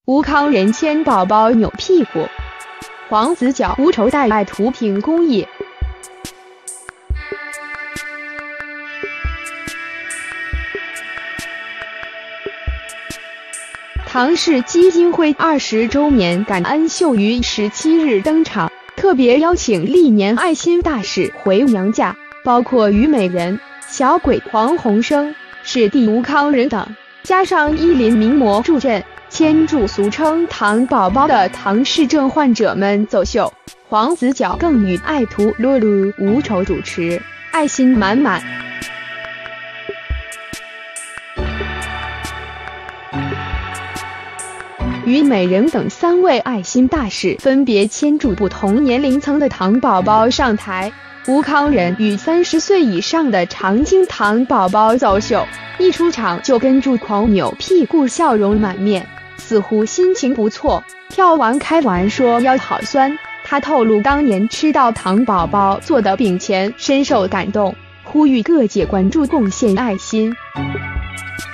吴慷仁牵宝宝扭屁股，黄子佼无酬带爱徒挺公益。唐氏基金会20周年感恩秀于17日登场，特别邀请历年爱心大使回娘家，包括虞美人、小鬼黄鸿升、师弟吴慷仁等，加上依林名模助阵，牵住俗称糖宝宝的唐氏症患者们走秀。黄子佼更与爱徒露露无酬主持，爱心满满。虞美人等3位爱心大使分别牵住不同年龄层的糖宝宝上台。吴慷仁与30岁以上的长青糖宝宝走秀，一出场就跟住狂扭屁股，笑容满面，似乎心情不错。跳完开完说腰好酸，他透露当年吃到糖宝宝做的饼前深受感动，呼吁各界关注贡献爱心。